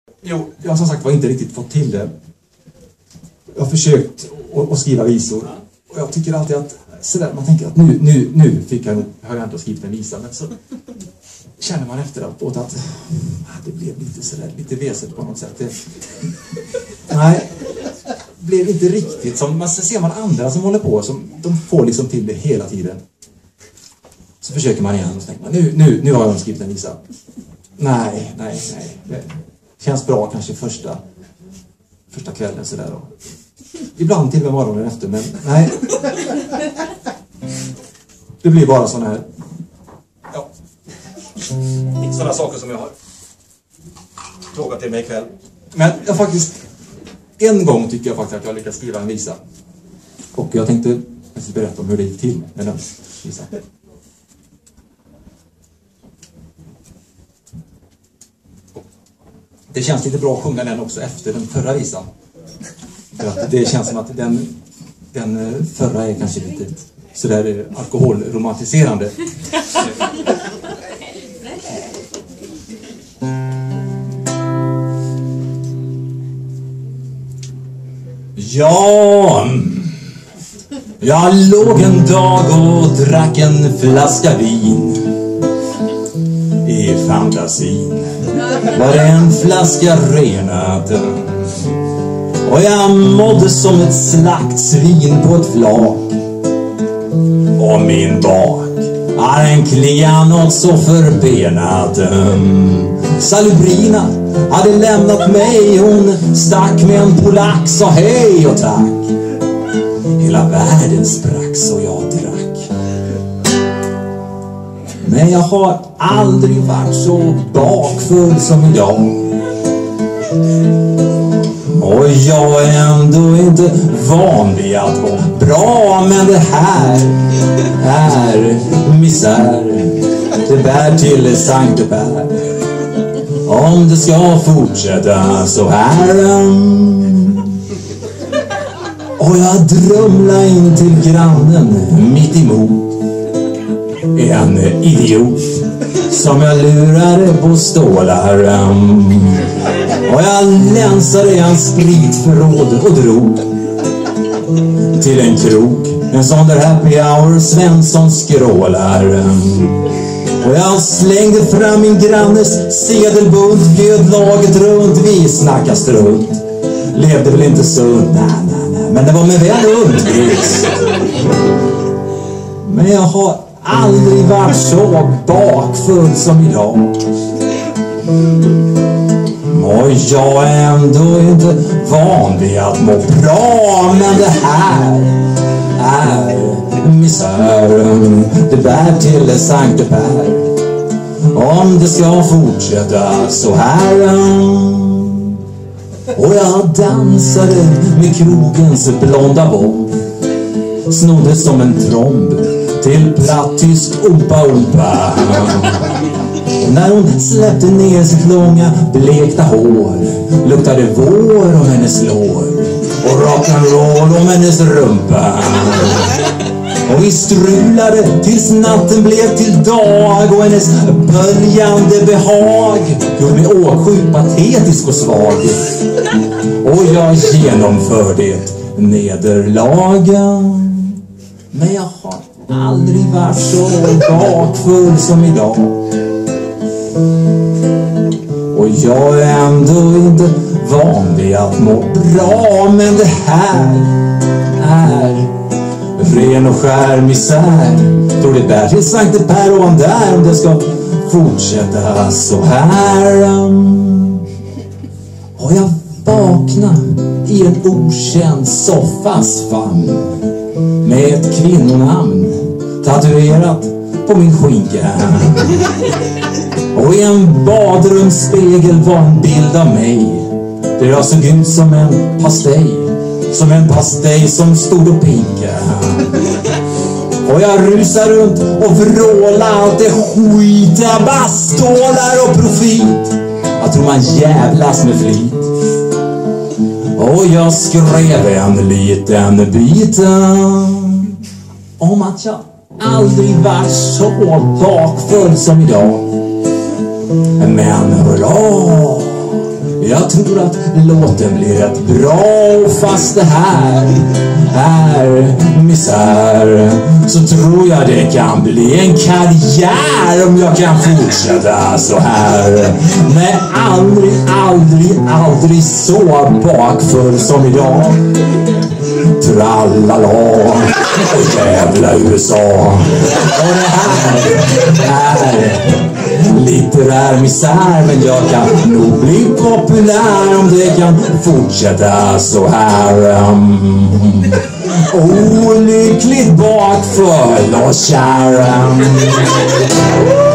Jo, jag har som sagt var inte riktigt fått till det. Jag har försökt att skriva visor. Och jag tycker alltid att sådär, man tänker att nu har jag ändå skrivit en visa. Men så känner man efteråt att det blev lite sådär, lite veset på något sätt. Nej, det blev inte riktigt som, man ser man andra som håller på, som de får liksom till det hela tiden. Så försöker man igen och tänker man, nu har jag skrivit en visa. Nej. Det känns bra kanske första kvällen sådär. Ibland till och med morgonen efter, men nej. Det blir bara sån här, sådana saker som jag har frågat till mig ikväll. Men jag faktiskt, en gång tycker jag faktiskt att jag lyckats skriva en visa. Och jag tänkte berätta om hur det gick till med den visan. Det känns lite bra att sjunga den också efter den förra visan. För att det känns som att den förra är kanske lite sådär alkoholromantiserande. Ja, jag låg en dag och drack en flaska vin. I fantasin var det en flaska renat. Och jag mådde som ett slaktsvin på ett flak. Och min bak har en klia något så förbenat. Salubrina hade lämnat mig. Hon stack med en polack, sa hej och tack. Hela världen sprack så jag drack. Men jag har aldrig varit så bakfull som idag. Och jag är ändå inte van vid att vara bra. Men det här är misär. Det bär till Sankt Bär. Om det ska fortsätta så här. Och jag drömlar in till grannen mitt emot. En idiot som jag lurade på stålar. Och jag länsade i hans spritförråd och drog till en krok. En sån där happy hour Svensson skrålar. Och jag slängde fram min grannes sedelbunt. Bjöd laget runt, vi snackade strunt. Levde väl inte sunt, nej, men det var med väl undvis. Men jag har aldrig varit så bakfull som idag. Och jag är ändå inte van vid att må bra. Men det här är misären. Det bär till Sankt Bär. Om det ska fortsätta så här. Och jag dansade med krogens blonda bob. Snodde som en tromb till plattysk opa. När hon släppte ner sitt långa blekta hår luktade vår om hennes lår och rock'n'roll om hennes rumpa. Och vi strulade tills natten blev till dag. Och hennes böljande behag gjorde mig åksjuk, patetisk och svag. Och jag genomförde ett nederlag. Men jag har aldrig varit så bakfull som idag. Och jag är ändå inte van vid att må bra. Men det här är ren och skär misär. Tror det bär till Sankt Per och där. Om det ska fortsätta så här. Och jag vaknar i en okänd soffas famn med ett kvinnonamn tatuerat på min skinka. Och i en badrumsspegel var en bild av mig där jag såg ut som en pastej. Som en pastej som stod och pinka. Och jag rusar runt och vrålar allt det skit. Jag bara stålar och profit. Jag tror man jävlas med flit. Och jag skrev en liten bit om att jag aldrig varit så bakfull som idag. Men hurra, Jag tror att låten blir rätt bra, fast det här är misär. Så tror jag det kan bli en karriär om jag kan fortsätta så här. Men aldrig så bakfull som idag. Tralala och jävla USA. Och det här är litterär misär, men jag kan nog bli populär om det kan fortsätta så här. Olyckligt bakfull och kär.